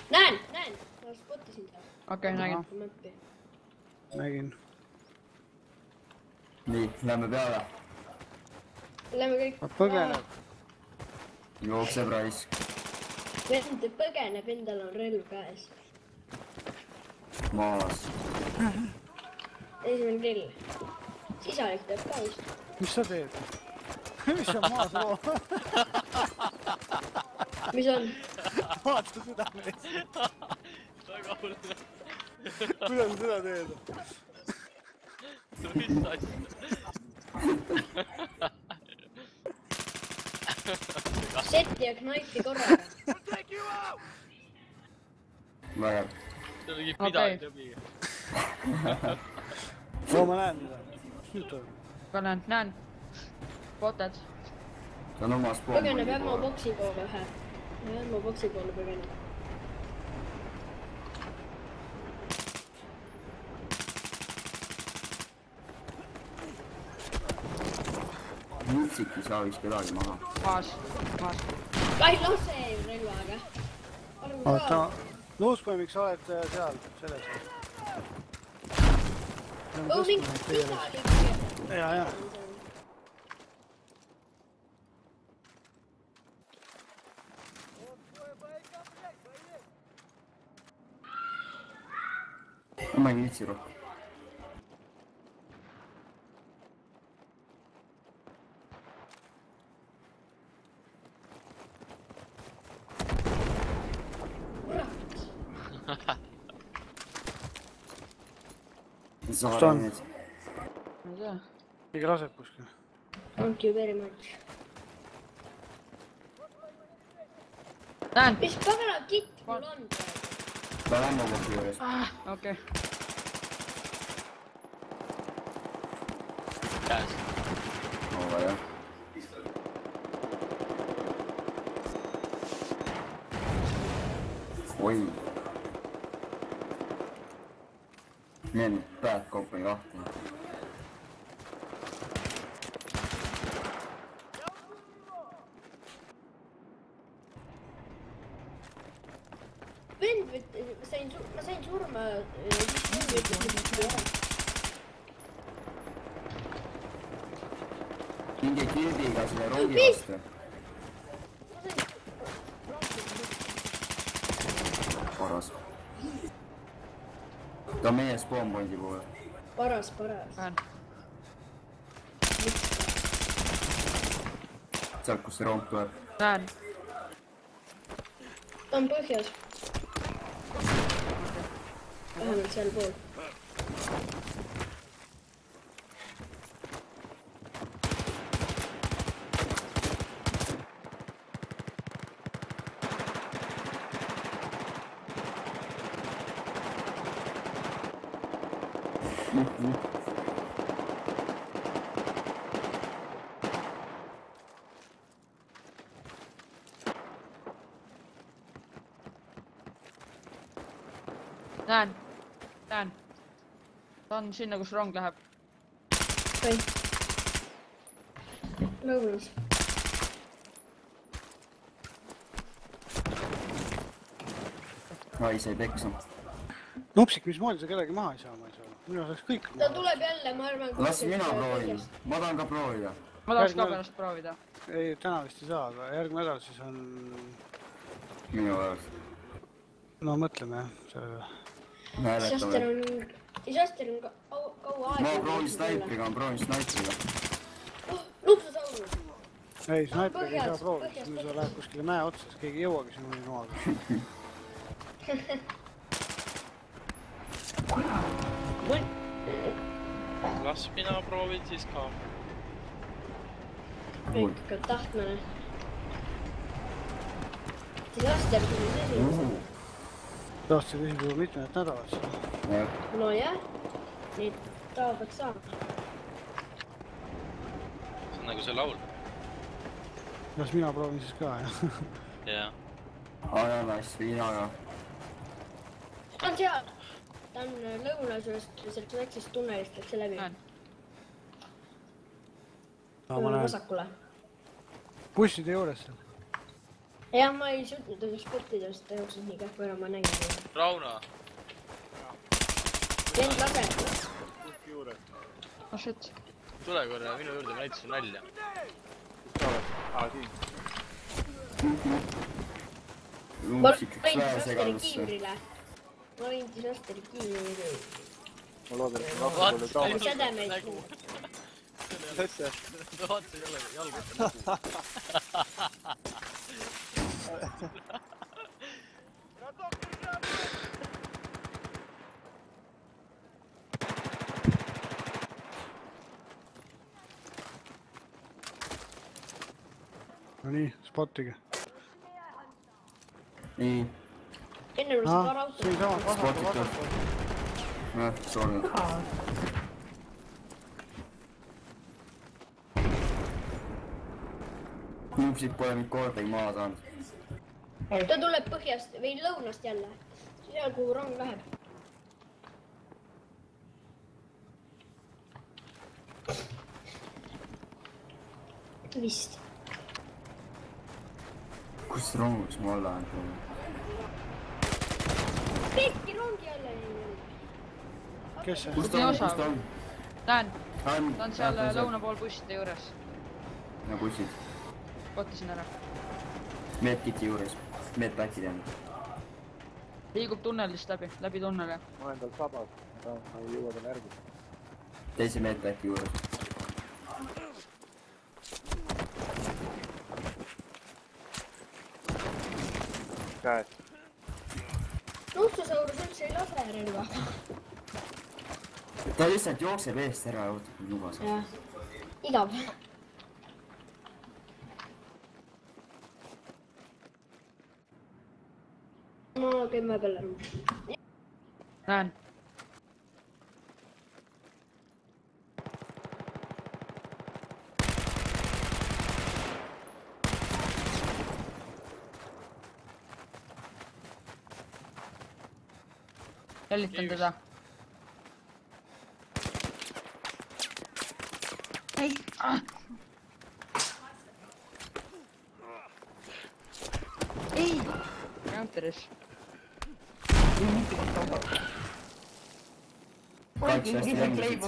Näen! Ma spottisin ta. Okei, nägin. Nägin. Nii, lähme peale. Lähme kõik. Ma põgeneb. Jookseb raisk. Vend põgeneb, endal on relv käes. Maas. Esimene grill. Sisalik teeb ka vist. Mis sa teed? Mis on maas loo? Mis on? Vaata seda mees. Väga hull. Kuidas sa seda teed? Mis asja? Setti ja knaifi korraga. Vägev. See oli midagi tõbi. Oo, ma näen mida. Mis nüüd on? Ka näen. Boted. Ta on oma spoon. Põgeneb ämma boksi poole ühe. Ämma boksi poole põgeneb. Mütsik ei saa vist kedagi maha. Maas. Ai, lase ju relvaga. Oota, Luuspoimiks oled seal, selles. Oh, mingi sisalik. Ja. Ma ei viitsi rohkem. Kus ta on? Ma ei tea. Keegi laseb kuskil. Thank you very much. Näen. Mis pagana kitt mul on? Ta on ammu kogu juures. Okei. Käes. Aga jah. Oi. Meni päät koppi kahti. Vend, ma sain surma. Mingi kildiga selle rongi vastu. Paras. Ta on meie spawnpointi poole. Paras. Näen. Sealt, kus see rong tuleb. Näen. Ta on põhjas. Vähemalt seal pool. Näen. Ta on sinna, kus rong läheb. Okei. Lõunas. Ai, sai peksa. Nupsik, mismoodi sa kedagi maha ei saa, ma ei saa. Minu oleks kõik Ta maha. tuleb jälle, ma arvan. Las mina proovin. Ma tahan ka proovida. Ma tahaks ka pärast proovida. Ei, täna vist ei saa, aga järgmine nädal siis on... Minu ajal. No mõtleme jah, selle. Disaster on kaua aega. Ma proovin snaipriga. Lupsa saunus. Ei, snaipriga ei saa proovida, siis sa läheb kuskile mäe otsa, siis keegi ei jõuagi sinuni noaga. Las mina proovin siis ka. Kõik ikka tahtmine. Disaster tuli selline. Tahtsin küsida juba mitmed nädalad seda. No jah, nii taovad saama. See on nagu see laul. Las mina proovin siis ka, jah. Jah. Ananas viinaga. Ta on seal. Ta on lõunas ühest sealt väiksest tunnelist läks läbi. Näen. Ma näen. Vasakule. Busside juures seal. jah, ma ei suutnud ennast spottida, sest ta jooksis nii kähku ära, ma nägin. Rauno. Vend lase. Oh shit. Tule korra minu juurde, ma näitasin nalja. Ma võin Sasteri kiivrile. Ma võin Sasteri kiivrile. Ma loodan, et rahvas pole Oli sädemeid. Tõsse. Vaata jälle jalgata nägu. No nii, spottige. nii, Enne oli see paar autot. siin sama Spotid vasakul. jah, sorry. Kuupsid pole mind kordagi maha saanud. Ta tuleb põhjast või lõunast jälle. Seal, kuhu rong läheb. Vist. Kus rongus ma olla on? Pekki rongi jälle. Kes see? Kus ta on? Näen, Ta ta on seal lõuna pool busside juures. Ja bussid. Kotisin ära. Medkiti juures. Medbackid on. Liigub tunnelist läbi tunneli. Ma olen tal sabas, ma ei jõua tal järgi. Teise medbacki juures. Käed. Nuhtsusaurus üldse ei lase relvaga. Ta lihtsalt jookseb eest ära ja ootab mind lubas. Jah. Igav. Ma käime peale ruumi. Näen. Jällitan teda. Ei! Ei! Counteris. Kaks hästi längisid.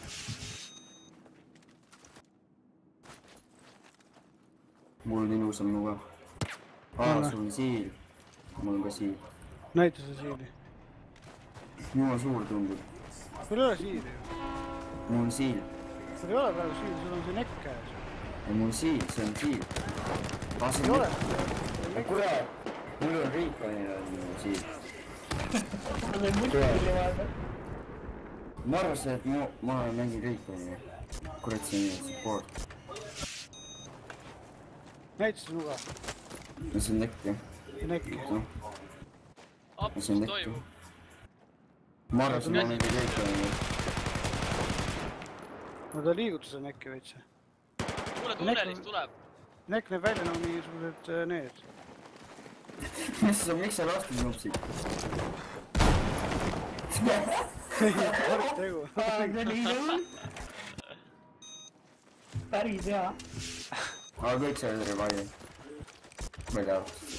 Mul on ilusam nuga. Sul on siil. Mul on ka siil. Näita see siili. Jumal suur tundub. Sul ei ole siili ju. Mul on siil. Sul ei ole praegu siili, sul on see nekk käes. Ja mul on siil, see on siil. Ei ole. Kurat, mul on Riikonil on siil. Ma arvasin, et ma mängin Riikonil. Kurat, see on support. Näita see nuga. Ja see on nekk jah. Nekki. Aps, See on mis nekk. toimub? Ma arvasin, ma mängin Riikonil. No ta liigutas see nekki veitse. Kuule, tunnelist tuleb. Nekk näeb välja nagu mingisugused need. Miks sa lastud nupsid? Tark tegu. Päris hea. Aga kõik see oli revive. Ma ei tea.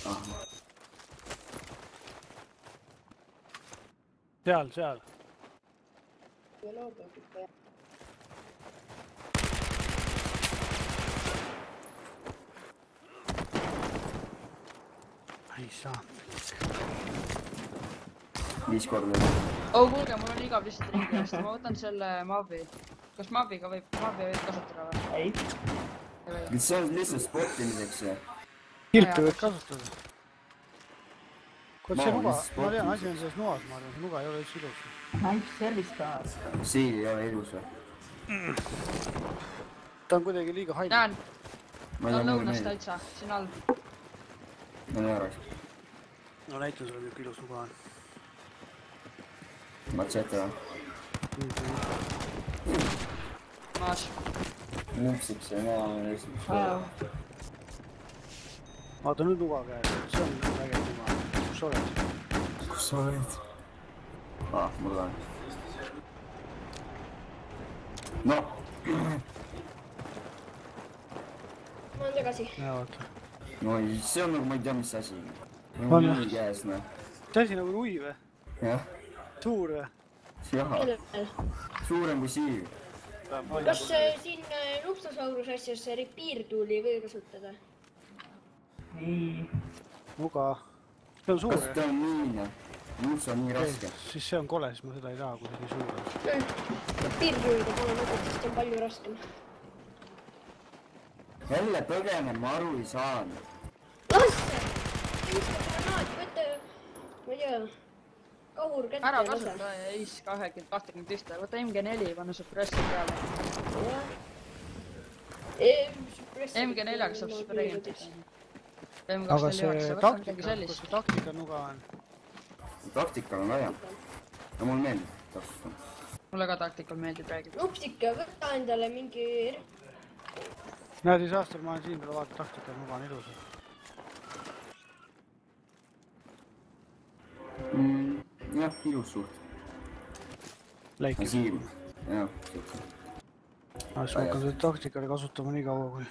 Seal. Ei saa. 5 korda. Oh, kuulge, mul on igav lihtsalt ringi eest. Ma võtan selle Mavi. Kas Maviga võib kasutada või? Ei. See on lihtsalt sportimiseks ju. Kilpi võid kasutada. Kuid see Ma nuga, olen ma tean, asi on selles nugas, ma arvan, see nuga ei ole üldse ilus. Nice service taas. Siil ei ole ilus või? Ta on kuidagi liiga haid. Näen, Ma ta ei on tea, mulle lõunas meeldib. täitsa, siin all. Ma ei arvaks. No näitan sulle, milline ilus nuga on. Machete või? Maas. Nupsiks ja maa on lihtsalt. Vaata nüüd nuga käes, see on vägev nuga. Kus sa oled? Kus sa oled? Mul on. No. Ma olen tagasi. Jaa, vaata. no see on nagu ma ei tea, mis asi. On. Nui käes, noh. See asi nagu nui või? Jah. Suur või? Jaha. Suurem kui siiv. Kas siin Nupstosaurus asjas repeer tool'i ei või kasutada? Ei. Nuga. See on suur Kas ta on nii, noh? Nups on nii raske. Siis see on kole, siis ma seda ei taha, kui see nii suur on. Repeer tool'ida pole mõtet, sest on palju raskem. Jälle põgene, ma aru ei saanud. Lasse! Viska granaat, võtta, ma ei tea, kahur kätte ära ja kasuta Ace 20-21, võta MG4, panna suppressor peale. MG4-ga saab sprayintit. Aga see sellist. taktika nuga on. Taktikal on vaja. Ja mul meeldib taktikal. Mulle ka taktikal meeldib räägida. Nupstika, võtta endale mingi... Näed, siis aastal ma olen siin peale vaata taktikal nuga on ilus. Jah, ilus suht. Läikib. Siiv. Jah, suht. Siis ma hakkan seda taktikale kasutama nii kaua, kui...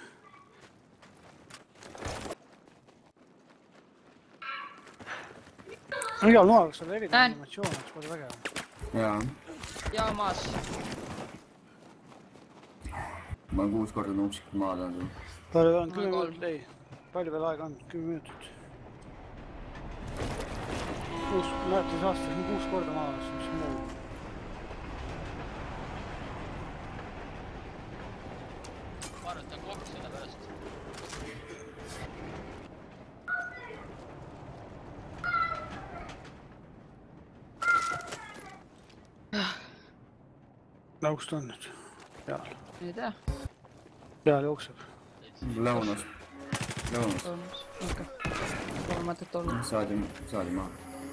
Igal noal, kas seal erinev animatsioon oleks palju vägev. Jaa. Ja maas. Ma olen 6 korda nupsikud maad on. Palju on? 10 minutit, ei. Palju veel aega on? 10 minutit. Näete, siis aastas on 6 korda maas, mis on muu. Ma arvan, et ta on kokk selle pärast. Kus ta on nüüd? Peal. Ei tea. Peal jookseb. Lõunas. Lõunas. Okei. Pole mõtet olla. Saadi maha.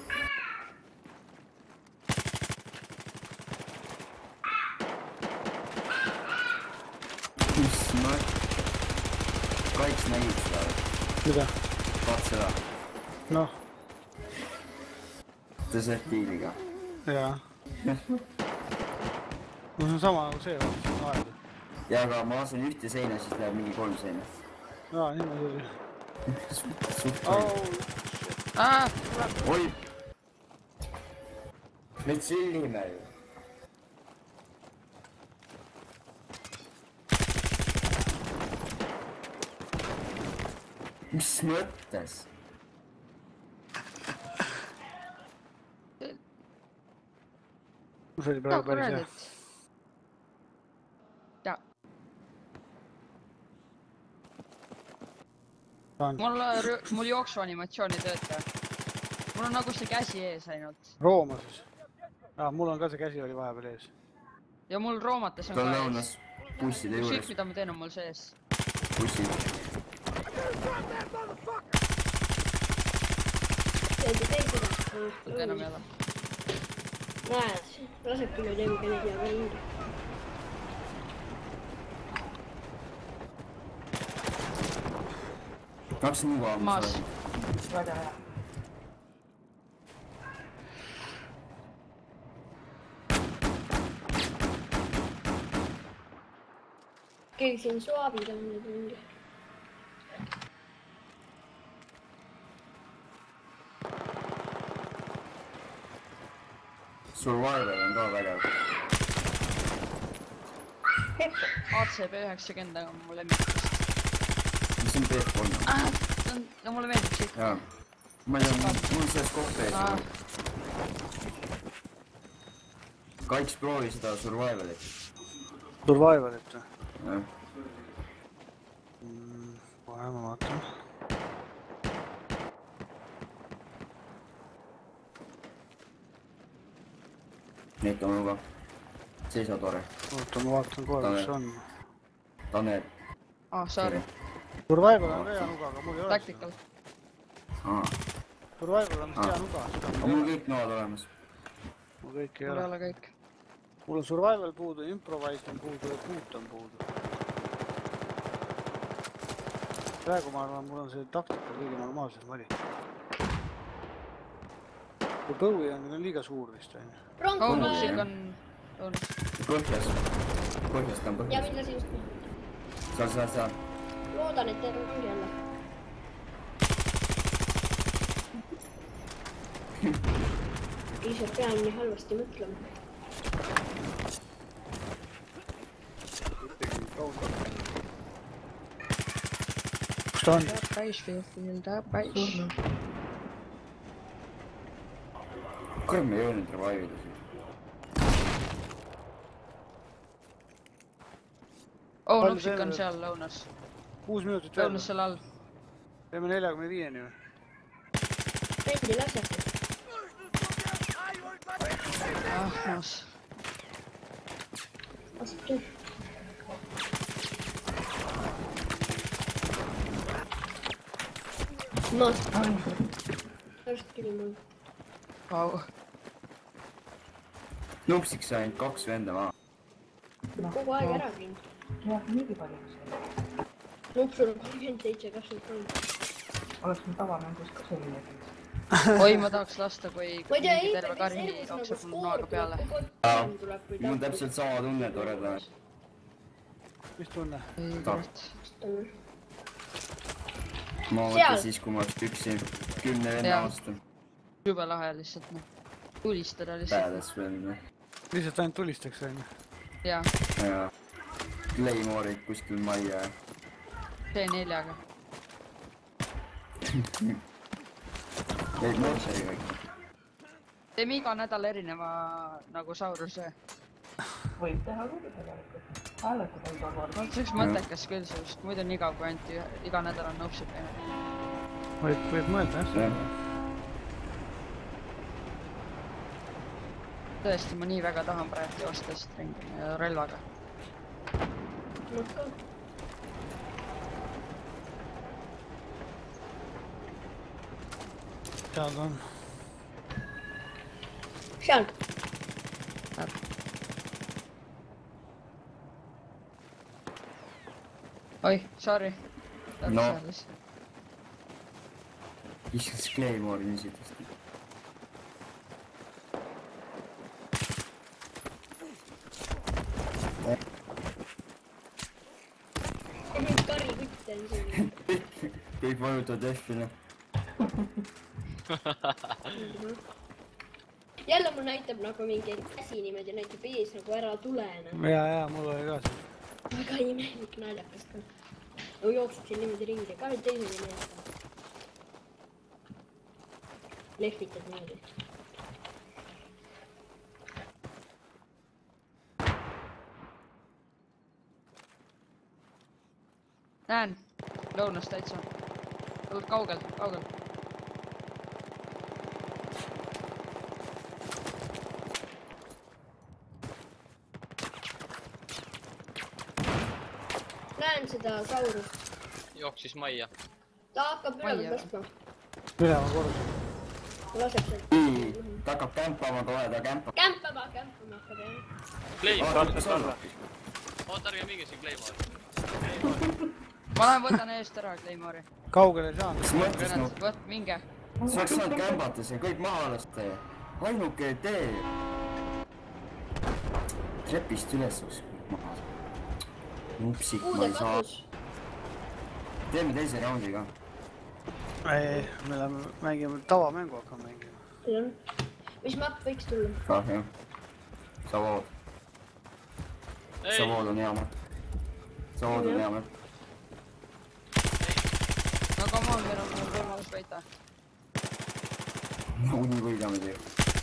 Mis ma... Kaiks nägid seda või? Mida? Vaat seda. Noh. Desertiiliga. Jaa. No see on sama nagu see, vaata, see on aeda. Ja aga ma asun ühte seina, siis läheb mingi 3 seina. Jaa, niimoodi oli. Suht Oi! Oi! Nüüd sillime ju. Mis mõttes? See oli praegu päris hea. Jaa. Mul jooksu animatsioon ei tööta. Mul on nagu see käsi ees ainult. Rooma siis. Mul on ka see käsi oli vahepeal ees. Ja mul roomates on ta on ka lõunas busside juures. Ükskõik mida ma teen on mul sees. Bussid. Enam ei ole. Näed, lasebki nüüd MG4 veel ümber. Kaks nuga on Maas. Väga hea. Keegi siin suabid on nüüd mingi. Survivor on ka vägev. ACB90 on mu lemmikust. Mis on P3? No mulle meeldib siit. Jaa. Ma ei tea, mul on sellest kohta ees. Kaiks proovi seda Survivorit. Survivorit või? Jah. Kohe ma vaatan. Need on juba. Seisa tore. Oota, ma vaatan kohe, kus see on. Tanel. Sorry. Survival on ka hea nuga, aga mul ei ole Tactical. Survival on hea nuga. Aga mul kõik noad olemas. Mul kõik ei Mul ei ole. ole kõik. Mul on Survival puudu, Improvise on puudu ja Boot on puudu. Praegu ma arvan, mul on see taktika kõige normaalsem vali. Kui Bowie on liiga suur vist, on ju. Muusik on õunis. Põhjas. Põhjas ta on Ja põhjas. mida siis? Seal. Loodan, et teil ongi jälle. ise pean nii halvasti mõtlema. Kus ta on? Kurat, me ei jõudnud revive'ida siin. Nupsik on seal lõunas. 6 minutit veel. Lõunas seal all. Teeme 45-ni või? Vendi lasete. Ahmas. Vastu. Maas. Arst küll mul. Vau. Nupsik sai ainult 2 venda maha. Kogu aeg ära viinud. jah, niigi palju. Nupsul on 37-23. Oleks mul tavamängus ka selline. Oi, ma tahaks lasta, kui Ma ei tea, mingi ei, terve karhi jookseb mul noaga peale. Mul on täpselt sama tunne toreda. Mis tunne? Ei, kurat. Ma mõtlen siis, kui ma oleks üksi 10 venna vastu. Jube lahe lihtsalt, noh. Tulistada lihtsalt. Päädes vend. Lihtsalt ainult tulistaks, on ju. Jaa, Ja Claymore'id kuskil majja. C4-ga. Neid morsseriga ikka. Teeme iga nädal erineva nagu sauruse. Võib teha küll tegelikult. Hääletada iga kord. No see oleks mõttekas küll, sest muidu on igav, kui ainult iga nädal on nupsib. Võib mõelda, jah. Tõesti, ma nii väga tahan praegu joosta stringi relvaga. Seal on. Seal. Oi, sorry. No. Issand, Claymore niisugust. Kari kutt on siin. Kõik vajutavad F-ile. Jälle mul näitab nagu mingi käsi niimoodi näitab ees nagu ära tulena. Ja, mul oli ka see. Väga imelik naljakas ka. No jookseb siin niimoodi ringi, ka nüüd teised ei meelda. Lehvitad niimoodi. Näen, lõunas täitsa. Tuled kaugel. Näen seda saurust. Jooksis majja. Ta hakkab üleval tõstma. Ülema korda. Laseb sealt. Ta hakkab kämpama kohe, ta kämpab. Kämpama hakkab jah. Claymore. Oota, ärge minge siin Claymore. Ma lähen võtan eest ära Claymore'i. Kaugele ei saanud. Mis mõttes no? Võt, minge. Sa oleks saanud kämbata see kõik maha lasta ja ainuke tee. Trepist üles oleks maha. Nupsik, ma ei saa. Teeme teise raundi ka. Ei, me mängime tavamängu hakkame mängima. Mis map võiks tulla? Kah jah. Savood. Savood on hea map. Savood on hea map. No come on, meil on võimalus võita. Nagunii võidame teie.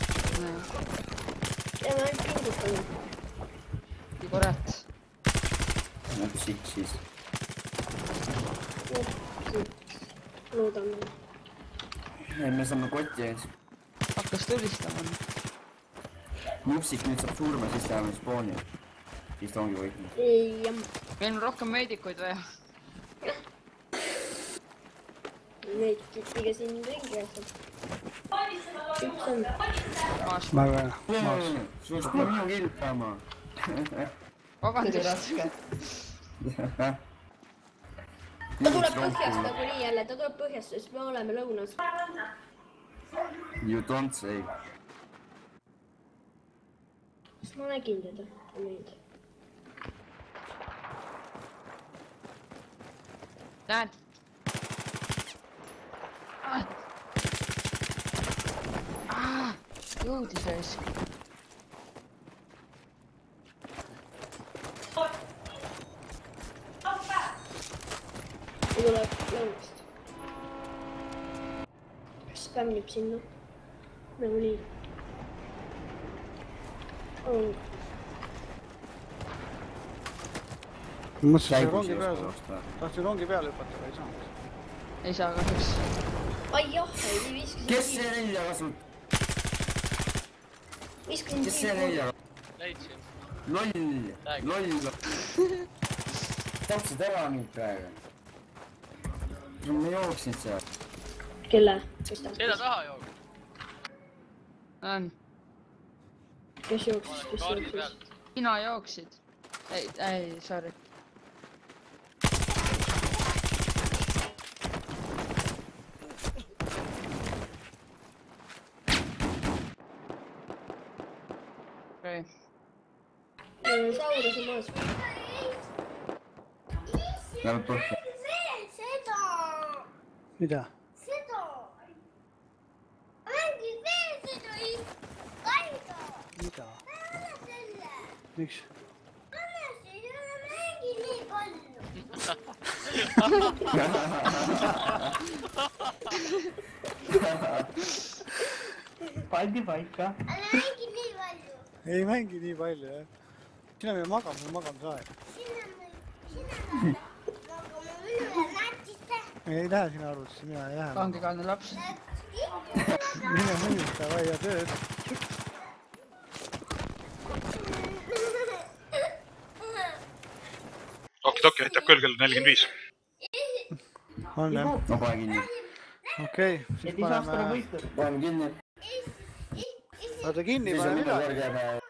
Ja ma ainult pingutame. Kurat. Nupsik siis. Loodame. Me saame kotti ees. Hakkas tulistama. Nupsik nüüd saab surma, siis läheme spooni. Siis ta ongi võitnud. Jah. Meil on rohkem meedikuid vaja. Neid kitiga siin ringi jätab. Üks on. Maas. Väga hea. Sul oleks pole minu kilpama. Vabandust. Ta tuleb põhjast nagunii jälle, ta tuleb põhjast, sest me oleme lõunas. You don't say. Kas ma nägin teda? Näen. jõudis raisk. Ta tuleb lõunast. Spämmib sinna. Nagu nii. On. Mõtlesin rongi peale. Tahtsin rongi peale hüpata, aga ei saanud. Ei saa kahjuks. Ai jah, ei viskasin. Kes see nelja kasut-? Viskasin Kes see nelja? Leidsin. Loll. Tahtsid ära mind praegu. Ma jooksin seal. Kelle? Selja taha joog. On. Kes jooksis? Kaardi pealt. Sina jooksid. Ei, sorry. Okei. Saudas on maas. Läheb põhja. Mida? Mida? Miks? Pandi paika. Ei mängi nii palju, jah. Sina me magamisaeg. Ei lähe sina arvutusse, mina ei lähe. Kangekaelne laps. Mine mõjuta vaia tööd. Okidoki, aitab küll kell 45. On jah? No pane kinni. Okei, siis paneme... Pane kinni. Vaata kinni, Siis on paneme mida üle. kõrgema.